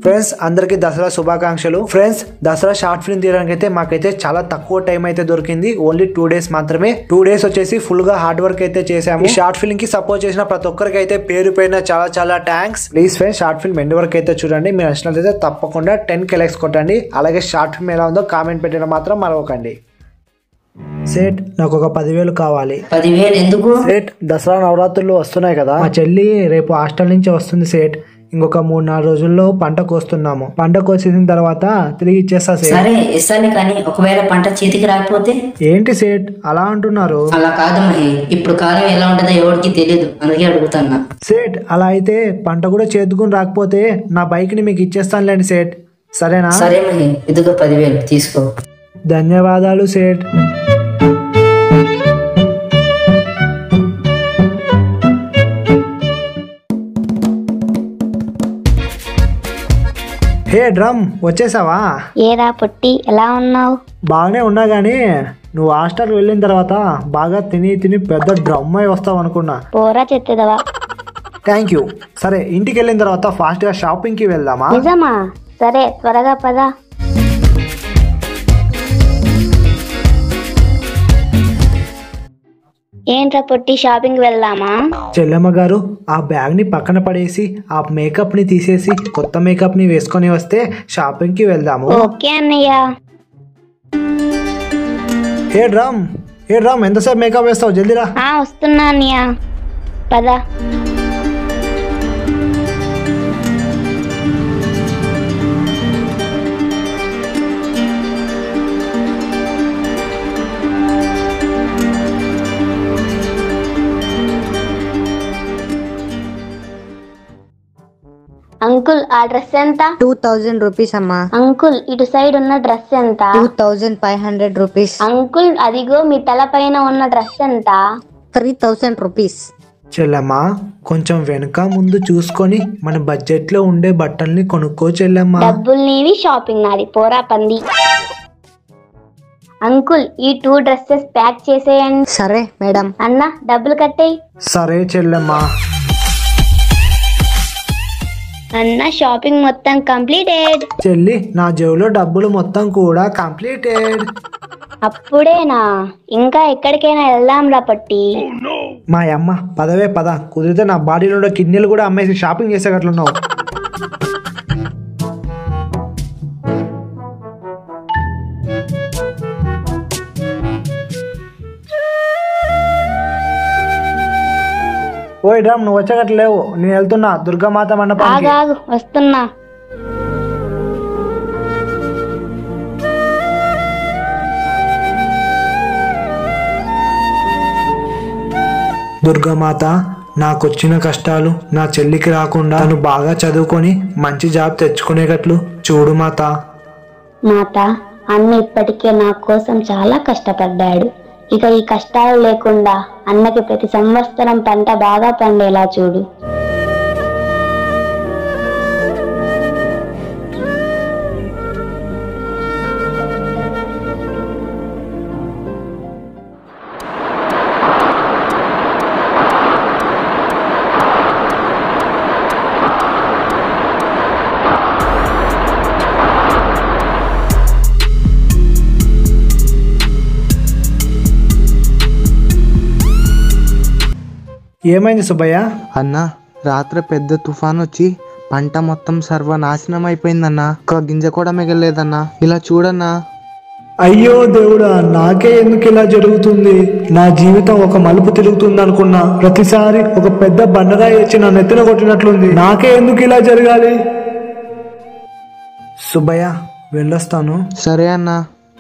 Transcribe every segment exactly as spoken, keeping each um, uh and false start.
Friends అందరికి దసరా శుభాకాంక్షలు. Friends Dasara short film తీయడానికి అయితే మాకైతే చాలా తక్కువ టైం అయితే దొరికింది. ఓన్లీ టూ డేస్ మాత్రమే. టూ డేస్ వచ్చేసి ఫుల్ గా హార్డ్ వర్క్ అయితే చేసాము. ఈ షార్ట్ ఫిల్మ్ కి సపోర్ట్ చేసిన ప్రతి ఒక్కరికి అయితే పేరు పైన చాలా చాలా thanks. Please friends short film end వరకు అయితే చూడండి. మీరు నచ్చినట్లయితే తప్పకుండా టెన్ కే లైక్స్ కొట్టండి. అలాగే షార్ట్ ఫిల్మ్ ఎలా ఉందో కామెంట్ పెట్టడం మాత్రం మరవకండి. సేట్ నాకు ఒక పదివేలు కావాలి. పదివేలు ఎందుకు? సేట్ దసరా నవరాత్రులు వస్తున్నాయి కదా, మా చెల్లి రేపు హాస్టల్ నుంచి వస్తుంది సేట్. ఇంకొక మూడు నాలుగు రోజుల్లో పంట కోస్తున్నాము. పంట కోసిన తర్వాత తిరిగి ఇచ్చేస్తా సేట్. సరే ఇస్తాను, కానీ ఒకవేళ పంట చేతికి రాకపోతే? ఏంటి సేట్ అలా అంటున్నారు? అలా కాదు మహి, ఇప్పుడు కాలం ఎలా ఉంటుందో ఎవరికి తెలియదు, అందుకే అడుగుతున్నా. సేట్ అలా అయితే పంట కూడా చేతుకుని రాకపోతే నా బైక్ ని మీకు ఇచ్చేస్తానులేండి సేట్, సరేనా? సరే మహి, ఇదిగో పదివేలు తీసుకో. ధన్యవాదాలు సేట్. హే డ్రమ్, వచ్చేసావా? ఏరా పొట్టి, ఎలా ఉన్నావు? బాగానే ఉన్నా గానీ నువ్వు హాస్టల్ వెళ్ళిన తర్వాత బాగా తిని తిని పెద్ద డ్రమ్ అయి వస్తావు అనుకున్నా. పోరా చెత్తదవా. Thank you. సరే ఇంటికి వెళ్ళిన తర్వాత ఫాస్ట్ గా షాపింగ్ కి వెళ్దామా? నిజమా? సరే త్వరగా పద. ఏంట్రా పొట్టి, షాపింగ్ వెళ్దామా? చెల్లెమ్మ గారు ఆ బ్యాగ్ ని పక్కన పడేసి ఆ మేకప్ ని తీసేసి కొత్త మేకప్ ని వేసుకొని వస్తే షాపింగ్ కి వెళ్దాము. ఓకే అన్నయ్య. హే డ్రమ్, హే డ్రమ్, ఎంతసేపు మేకప్ వేస్తావు? జల్దీరా. ఆ వస్తున్నా అన్నయ్య, పద. అంకుల్ ఆ డ్రెస్ ఎంత? టూ థౌజండ్ రూపీస్ అమ్మా. అంకుల్ ఇటు సైడ్ ఉన్న డ్రెస్ ఎంత? Two thousand five hundred rupees. Uncle అదిగో మీ తల పైన ఉన్న డ్రెస్ ఎంత? Three thousand rupees. చెల్లెమ్మా కొంచెం వెనుక ముందు చూసుకొని మన బడ్జెట్ లో ఉండే బట్టల్ని కొనుక్కో చెల్లెమ్మా. డబ్బులు నీవి, షాపింగ్ నాది, పోరా పంది. అంకుల్ ఈ టూ డ్రెస్సెస్ ప్యాక్ చేసేయండి. సరే మేడం. అన్న డబ్బులు కట్టేయి. సరే చెల్లెమ్మా. అన్న షాపింగ్ మొత్తం కంప్లీటెడ్. చెల్లి నా జేబులో డబ్బులు మొత్తం కూడా కంప్లీటెడ్. అప్పుడేనా? ఇంకా ఎక్కడికైనా వెళ్దాం రా పట్టి. మా అమ్మ పదవే పద, కుదిరితే నా బాడీలో ఉండే కిడ్నీలు కూడా అమ్మేసి షాపింగ్ చేసేటట్లున్నావు. ఓయ్ డ్రమ్, నువ్వు వచ్చేటట్లు లేవు. నేను వెళ్తున్నా దుర్గామాత మండపానికి. ఆగు వస్తున్నా. దుర్గామాత నాకొచ్చిన కష్టాలు నా చెల్లికి రాకుండా తను బాగా చదువుకొని మంచి జాబ్ తెచ్చుకునేటట్లు చూడు మాత. మాత అన్న ఇప్పటికే నా కోసం చాలా కష్టపడ్డాడు. ఇక ఈ కష్టాలు లేకుండా అన్నకి ప్రతి సంవత్సరం పంట బాగా పండేలా చూడు. ఏమైంది సుబ్బయ్య? అన్న రాత్రి పెద్ద తుఫాన్ వచ్చి పంట మొత్తం సర్వనాశనం అయిపోయిందన్నా. ఒక గింజ కూడా మిగలలేదన్నా. ఇలా చూడన్నా. అయ్యో దేవుడా, నాకే ఎందుకు ఇలా జరుగుతుంది? నా జీవితం ఒక మలుపు తిరుగుతుంది అనుకున్నా. ప్రతిసారి ఒక పెద్ద బండరాయి వచ్చి నా నెత్తిన కొట్టినట్లుంది. నాకే ఎందుకు ఇలా జరగాలి? సుబ్బయ్య వెళ్ళొస్తాను. సరే అన్నా.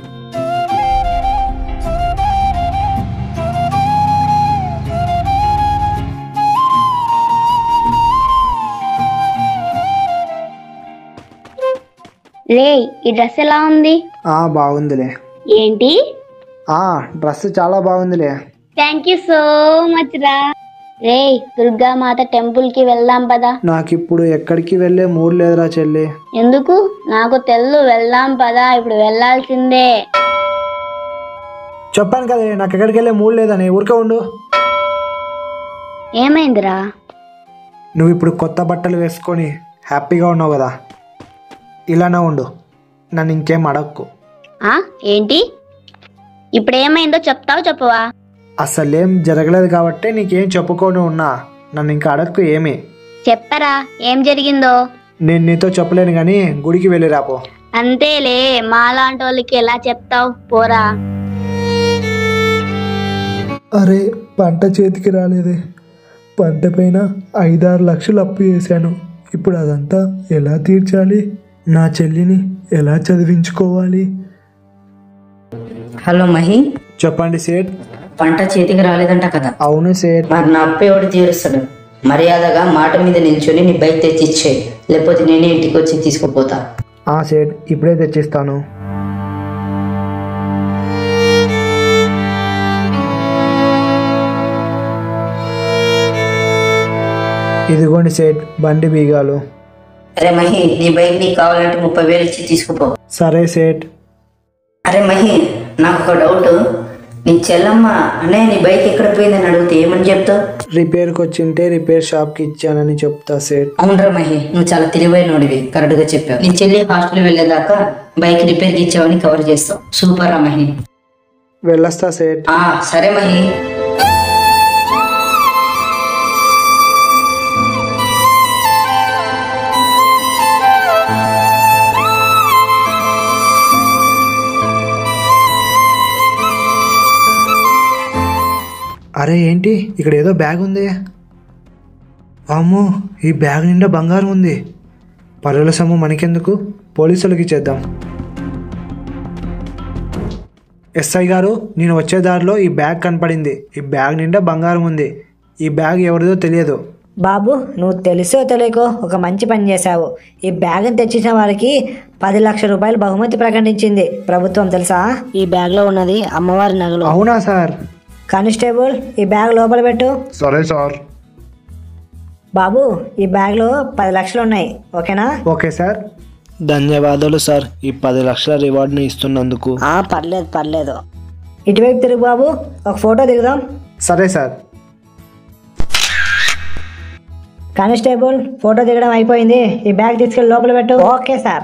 రే ఈ డ్రెస్ ఎలా ఉంది? ఆ బాగుందిలే. ఏంటి? ఆ డ్రెస్ చాలా బాగుందిలే. థ్యాంక్ యూ సో మచ్ రా. రే దుర్గామాత టెంపుల్ కి వెళ్దాం పదా. నాకు ఇప్పుడు ఎక్కడికి వెళ్ళే మూడ్ లేదురా చెల్లి. ఎందుకు? నాకు తెల్లు, వెళ్దాం పదా, ఇప్పుడు వెళ్లాల్సిందే. చెప్పాను కదా నాకు ఎక్కడికి వెళ్ళే మూడ్ లేదని. ఊరికే ఉండు. ఏమైందిరా? నువ్వు ఇప్పుడు కొత్త బట్టలు వేసుకొని హ్యాపీగా ఉన్నావు కదా, ఇలానే ఉండు, నన్ను ఇంకేం అడక్కు. ఆ ఏంటి ఇప్పుడు ఏమైందో చెప్తావు చెప్పవా? అసలేం జరగలేదు కాబట్టి నీకేం చెప్పుకొని ఉన్నా, నన్ను ఇంకా అడక్కు ఏమి. చెప్పరా ఏం జరిగిందో? నేను నీతో చెప్పలేను కానీ గుడికి వెళ్ళి రాపో. అంతేలే, మాలాంటి వాళ్ళకి ఎలా చెప్తావు, పోరా. అరే పంట చేతికి రాలేదే, పంట పైన ఐదారు లక్షలు అప్పు చేశాను. ఇప్పుడు అదంతా ఎలా తీర్చాలి? నా చెల్లిని ఎలా చదివించుకోవాలి? హలో మహి, చెప్పండి సేట్. పంట చేతికి రాలేదంట కదా? అవును సేట్. మరి నా అప్పు ఎవడు తీరుస్తాడు? మర్యాదగా మాట మీద నిల్చొని నీ బైక్ తెచ్చిచ్చేయి, లేకపోతే నేనే ఇంటికి వచ్చి తీసుకుపోతా. ఆ సేట్ ఇప్పుడే తెచ్చిస్తాను. ఇదిగోండి సేట్ బండి బీగాలు. అరే మహి, నీ బైక్ నీకు కావాలంటే ముప్పై వేలు ఇచ్చి తీసుకుపో. సరే సేట్. అరే మహి, నాకు ఒక డౌట్. నీ చెల్లమ్మ అన్నయ్య నీ బైక్ ఎక్కడ పోయిందని అడిగితే ఏమని చెప్తావు? రిపేర్కి వచ్చింటే రిపేర్ షాప్కి ఇచ్చానని చెప్తా సేట్. అవునరా మహి, నువ్వు చాలా తెలివైనోడివి, కరెక్ట్ గా చెప్పావు. నీ చెల్లి హాస్టల్ వెళ్ళేదాకా బైక్ రిపేర్కి ఇచ్చావని కవర్ చేస్తావు. సూపర్ రా మహి. వెళ్ళొస్తా సేట్. ఆ సరే మహి. అరే ఏంటి ఇక్కడ ఏదో బ్యాగ్ ఉంది. అమ్మో ఈ బ్యాగ్ నిండా బంగారం ఉంది. పరుల సొమ్ము మనకెందుకు, పోలీసులకి ఇచ్చేద్దాం. ఎస్ఐ గారు, నేను వచ్చే దారిలో ఈ బ్యాగ్ కనపడింది. ఈ బ్యాగ్ నిండా బంగారం ఉంది. ఈ బ్యాగ్ ఎవరిదో తెలియదు. బాబు, నువ్వు తెలుసో తెలియకో ఒక మంచి పని చేశావు. ఈ బ్యాగ్ని తెచ్చిన వారికి పది లక్షల రూపాయలు బహుమతి ప్రకటించింది ప్రభుత్వం, తెలుసా? ఈ బ్యాగ్లో ఉన్నది అమ్మవారి నగలు. అవునా సార్? కానిస్టేబుల్, ఈ బ్యాగ్ లోపల పెట్టు. సరే సార్. బాబు, ఈ బ్యాగ్లో పది లక్షలు ఉన్నాయి, ఓకేనా? Okay sir. ధన్యవాదాలు సార్, ఈ పది లక్షల రివార్డ్ని ఇస్తున్నందుకు. ఆ పర్లేదు పర్లేదు. ఇటువైపు తిరుగు బాబు, ఒక ఫోటో దిగుదాం. సరే సార్. కానిస్టేబుల్, ఫోటో దిగడం అయిపోయింది. ఈ బ్యాగ్ తీసుకెళ్ళి లోపల పెట్టు. Okay sir.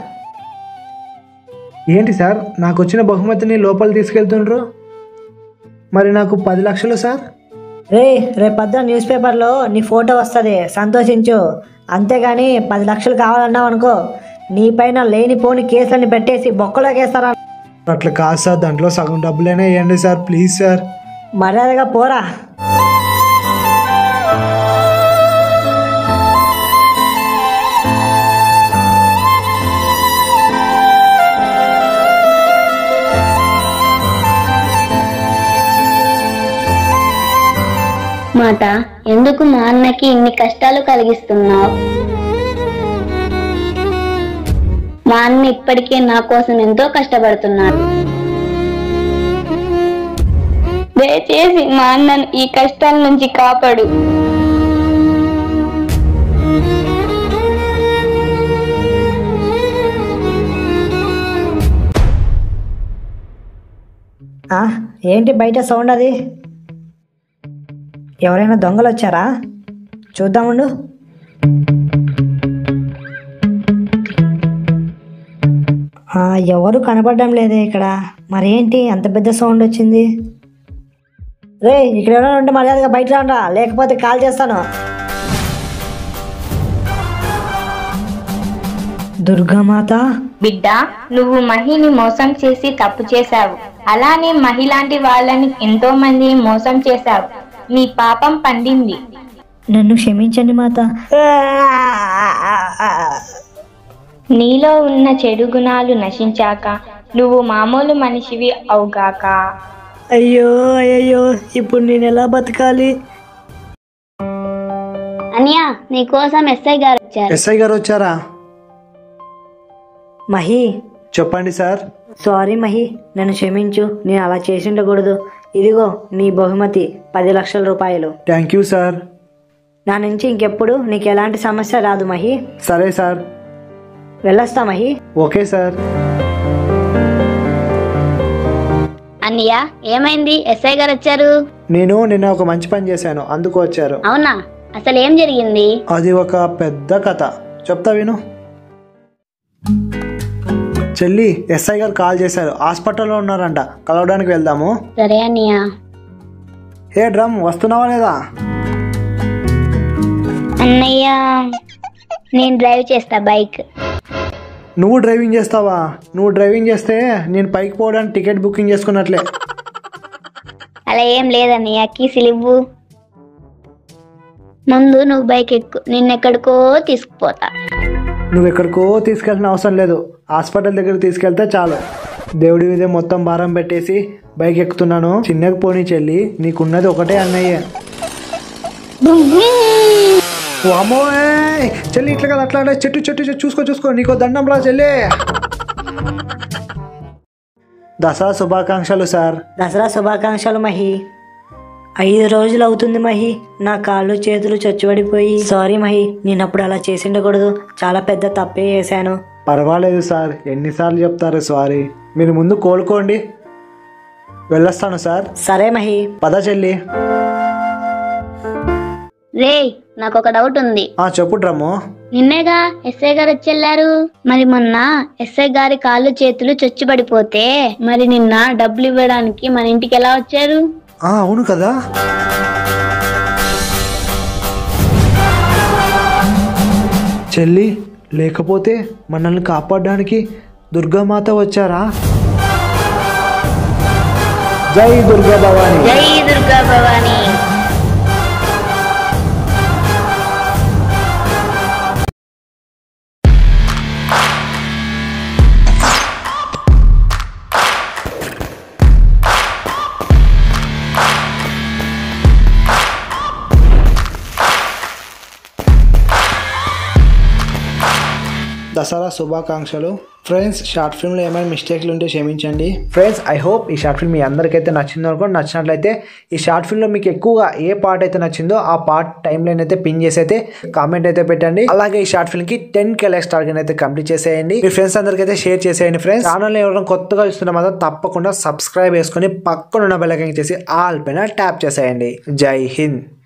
ఏంటి సార్, నాకు వచ్చిన బహుమతిని లోపల తీసుకెళ్తుండ్రు? మరి నాకు పది లక్షలు సార్? రే రేపు పొద్దున న్యూస్ పేపర్లో నీ ఫోటో వస్తుంది, సంతోషించు. అంతేగాని పది లక్షలు కావాలన్నావు అనుకో, నీ పైన లేనిపోని కేసులని పెట్టేసి బొక్కలోకి వేస్తారా? అట్లా కాదు సార్, దాంట్లో సగం డబ్బులైనా ఇవ్వండి సార్, ప్లీజ్ సార్. మర్యాదగా పోరా. మాట, ఎందుకు మా అన్నకి ఇన్ని కష్టాలు కలిగిస్తున్నావు? మా అన్న ఇప్పటికే నా కోసం ఎంతో కష్టపడుతున్నాడు. దయచేసి మా అన్నను ఈ కష్టాల నుంచి కాపాడు. ఏంటి బయట సౌండ్? అది ఎవరైనా దొంగలు వచ్చారా? చూద్దాముండు. ఎవరు కనపడడం లేదే ఇక్కడ. మరేంటి అంత పెద్ద సౌండ్ వచ్చింది? రే, ఇక్కడ ఎవరైనా ఉంటే మర్యాదగా బయట రాండ్రా, లేకపోతే కాల్ చేస్తాను. దుర్గామాత, బిడ్డ, నువ్వు మహిని మోసం చేసి తప్పు చేశావు. అలానే మహిళాంటి వాళ్ళని ఎంతో మందిని మోసం చేశావు. నీ పాపం పండింది. నన్ను క్షమించండి మాత. నీలో ఉన్న చెడు గుణాలు నశించాక నువ్వు మామూలు మనిషివి అవుగాక. అయ్యో అయ్యో, ఇప్పుడు నేను ఎలా బతకాలి? అనియా, నీకోసం ఎస్ఐ గారు వచ్చారు. ఎస్ఐ గారు వచ్చారా? మహి, చెప్పండి సార్. సారీ మహి, నన్ను క్షమించు. నేను అలా చేసి ఉండకూడదు. ఇదిగో నీ బహుమతి, పది లక్షల రూపాయలు. Thank you sir. నా నుంచి ఇంకెప్పుడు నీకు ఎలాంటి సమస్య రాదు మహి. సరే సార్. వెళ్ళొస్తా మహి. Okay sir. అన్నయ్య, ఏమైంది? ఎస్ఐ గారు వచ్చారు. నేను నిన్న ఒక మంచి పని చేశాను, అందుకు వచ్చారు. అవునా? అసలు ఏం జరిగింది? అది ఒక పెద్ద కథ, చెప్తా విను. చెల్లి ఎస్ఐ గారు కాల్ చేశారు, హాస్పిటల్లో ఉన్నారంట, కలవడానికి వెళ్దాము. సరే అన్నయ్య. ఏ డ్రమ్ వస్తున్నావా లేదా? అన్నయ్య నేను డ్రైవ్ చేస్తా బైక్. నువ్వు డ్రైవింగ్ చేస్తావా? నువ్వు డ్రైవింగ్ చేస్తే నేను పైకి పోవడానికి టికెట్ బుకింగ్ చేసుకున్నట్లే. అలా ఏం లేదన్నయ్య, కీసులు ఇవ్వు. ముందు నువ్వు బైక్ ఎక్కు, నిన్నెక్కడికో తీసుకుపోతా. నువ్వు ఎక్కడికో తీసుకెళ్ళిన అవసరం లేదు, హాస్పిటల్ దగ్గర తీసుకెళ్తే చాలు. దేవుడి మీద మొత్తం భారం పెట్టేసి బైక్ ఎక్కుతున్నాను, చిన్నగా పోనీ చెల్లి, నీకున్నది ఒకటే అన్నయ్య. వామో చెల్లి ఇట్లా కదా అట్లా చెట్టు చెట్టు చెట్టు చూసుకో చూసుకో, నీకో దండంలా చెల్లి. దసరా శుభాకాంక్షలు సార్. దసరా శుభాకాంక్షలు మహి. ఐదు రోజులు అవుతుంది మహి, నా కాళ్ళు చేతులు చచ్చుబడిపోయి. సారీ మహి, నేనప్పుడు అలా చేసి ఉండకూడదు, చాలా పెద్ద తప్పే చేశాను. పర్వాలేదు సార్, ఎన్నిసార్లు చెప్తారు సారీ. మీరు ముందు కోలుకోండి, వెళ్ళొస్తాను సార్. సరే మహి. పద చెల్లి. రే నాకు ఒక డౌట్ ఉంది. ఆ చెప్పు డ్రమ్ము. నిన్నేగా ఎస్ఐ గారు వచ్చేళ్ళారు, మరి మొన్న ఎస్ఐ గారి కాళ్ళు చేతులు చచ్చుబడిపోతే మరి నిన్న డబ్బులు ఇవ్వడానికి మన ఇంటికి ఎలా వచ్చారు? ఆ అవును కదా. చెల్లి లేకపోతే మనల్ని కాపాడడానికి దుర్గామాత వచ్చారా? జై దుర్గా భవాని. జై దుర్గా భవాని. దసరా శుభాకాంక్షలు ఫ్రెండ్స్. షార్ట్ ఫిల్మ్లో ఏమైనా మిస్టేక్లు ఉంటే క్షమించండి ఫ్రెండ్స్. ఐ హోప్ ఈ షార్ట్ ఫిల్మ్ మీ అందరికైతే నచ్చింది అనుకోండి. నచ్చినట్లయితే ఈ షార్ట్ ఫిల్మ్లో మీకు ఎక్కువగా ఏ పార్ట్ అయితే నచ్చిందో ఆ పార్ట్ టైం లైన్ అయితే పిన్ చేసి అయితే కామెంట్ అయితే పెట్టండి. అలాగే ఈ షార్ట్ ఫిల్మ్కి టెన్ కే లైక్స్ టార్గెట్ అయితే కంప్లీట్ చేసేయండి. మీ ఫ్రెండ్స్ అందరికీ అయితే షేర్ చేసేయండి ఫ్రెండ్స్. ఛానల్ ఎవరైనా కొత్తగా చూస్తున్న మాత్రం తప్పకుండా సబ్స్క్రైబ్ చేసుకుని పక్కన ఉన్న బెల్ ఐకాన్ చేసి ఆల్ పైన ట్యాప్ చేసేయండి. జై హింద్.